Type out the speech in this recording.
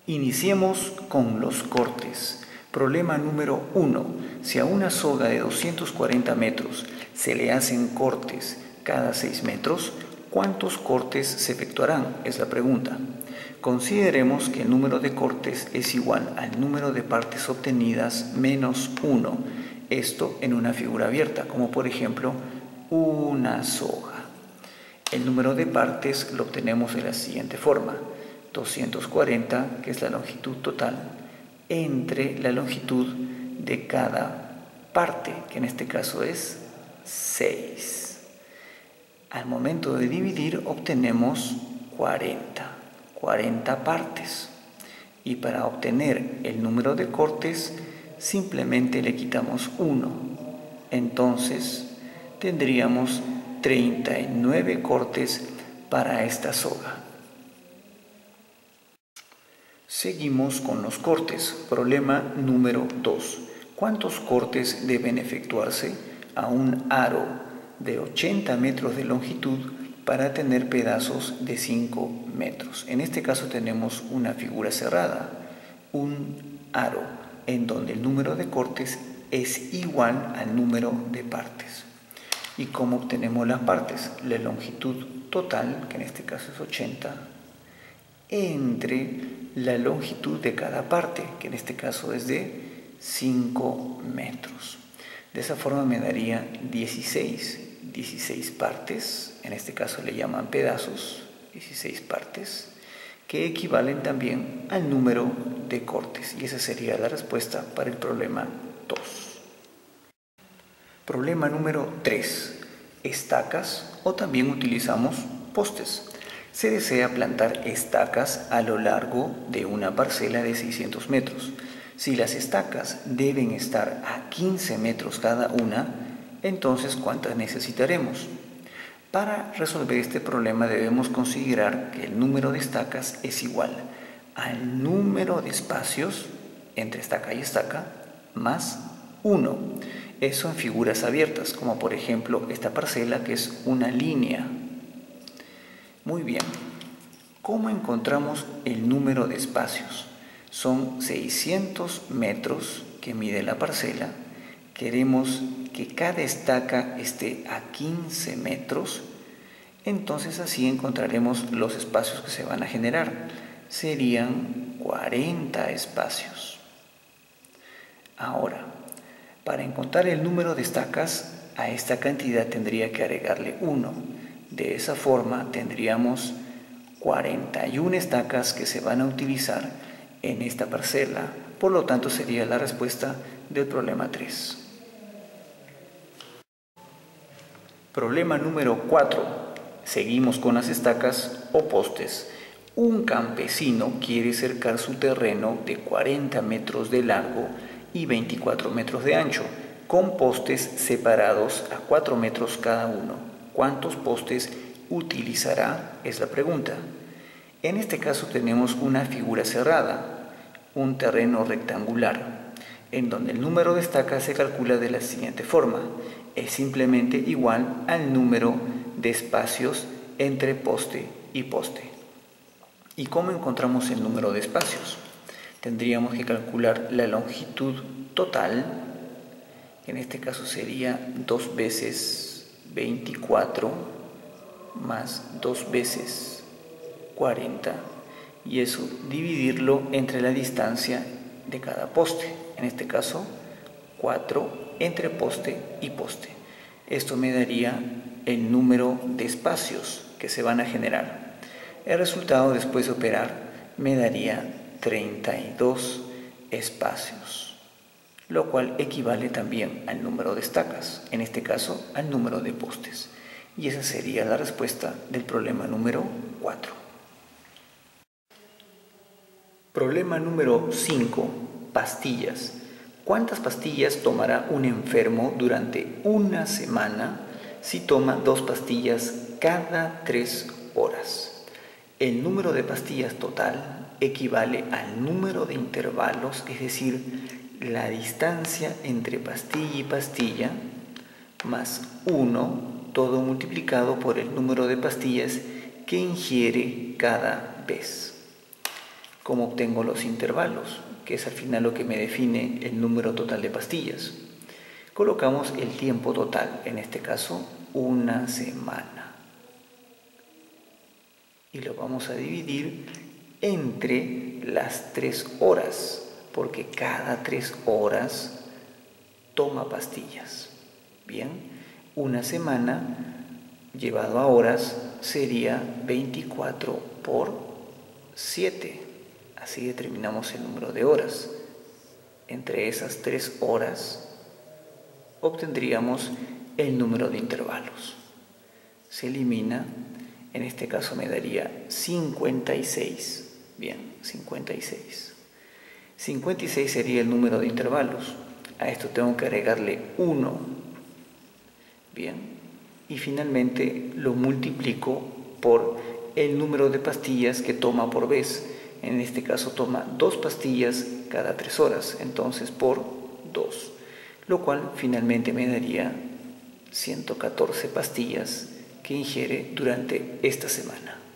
Iniciemos con los cortes. Problema número 1. Si a una soga de 240 metros se le hacen cortes cada 6 metros, ¿cuántos cortes se efectuarán? Es la pregunta. Consideremos que el número de cortes es igual al número de partes obtenidas menos 1. Esto en una figura abierta, como por ejemplo una soga. El número de partes lo obtenemos de la siguiente forma. 240, que es la longitud total, entre la longitud de cada parte, que en este caso es 6. Al momento de dividir obtenemos 40 partes. Y para obtener el número de cortes simplemente le quitamos 1. Entonces tendríamos 39 cortes para esta soga. Seguimos con los cortes. Problema número 2. ¿Cuántos cortes deben efectuarse a un aro de 80 metros de longitud para tener pedazos de 5 metros? En este caso tenemos una figura cerrada, un aro en donde el número de cortes es igual al número de partes. ¿Y cómo obtenemos las partes? La longitud total, que en este caso es 80, entre la longitud de cada parte, que en este caso es de 5 metros. De esa forma me daría 16 partes, en este caso le llaman pedazos, 16 partes, que equivalen también al número de cortes. Y esa sería la respuesta para el problema 2. Problema número 3. Estacas o también utilizamos postes. Se desea plantar estacas a lo largo de una parcela de 600 metros. Si las estacas deben estar a 15 metros cada una, entonces ¿cuántas necesitaremos? Para resolver este problema debemos considerar que el número de estacas es igual al número de espacios entre estaca y estaca más 1. Eso en figuras abiertas, como por ejemplo esta parcela que es una línea. Muy bien, ¿cómo encontramos el número de espacios? Son 600 metros que mide la parcela. Queremos que cada estaca esté a 15 metros. Entonces así encontraremos los espacios que se van a generar. Serían 40 espacios. Ahora, para encontrar el número de estacas, a esta cantidad tendría que agregarle 1. De esa forma tendríamos 41 estacas que se van a utilizar en esta parcela. Por lo tanto, sería la respuesta del problema 3. Problema número 4. Seguimos con las estacas o postes. Un campesino quiere cercar su terreno de 40 metros de largo y 24 metros de ancho, con postes separados a 4 metros cada uno. ¿Cuántos postes utilizará? Es la pregunta. En este caso tenemos una figura cerrada, un terreno rectangular, en donde el número de estacas se calcula de la siguiente forma. Es simplemente igual al número de espacios entre poste y poste. ¿Y cómo encontramos el número de espacios? Tendríamos que calcular la longitud total, que en este caso sería 2 veces 24 más 2 veces 40, y eso dividirlo entre la distancia de cada poste, en este caso 4 entre poste y poste. Esto me daría el número de espacios que se van a generar. El resultado después de operar me daría 32 espacios, lo cual equivale también al número de estacas, en este caso al número de postes. Y esa sería la respuesta del problema número 4. Problema número 5. Pastillas. ¿Cuántas pastillas tomará un enfermo durante una semana si toma 2 pastillas cada 3 horas? El número de pastillas total equivale al número de intervalos, es decir, la distancia entre pastilla y pastilla, más 1, todo multiplicado por el número de pastillas que ingiere cada vez. ¿Cómo obtengo los intervalos? Que es al final lo que me define el número total de pastillas. Colocamos el tiempo total, en este caso, una semana. Y lo vamos a dividir entre las 3 horas, porque cada 3 horas toma pastillas. Bien, una semana llevado a horas sería 24 por 7. Así determinamos el número de horas. Entre esas 3 horas obtendríamos el número de intervalos. Se elimina, en este caso me daría 56. Bien, 56. 56 sería el número de intervalos. A esto tengo que agregarle 1. Bien, y finalmente lo multiplico por el número de pastillas que toma por vez. En este caso toma 2 pastillas cada 3 horas, entonces por 2, lo cual finalmente me daría 114 pastillas que ingiere durante esta semana.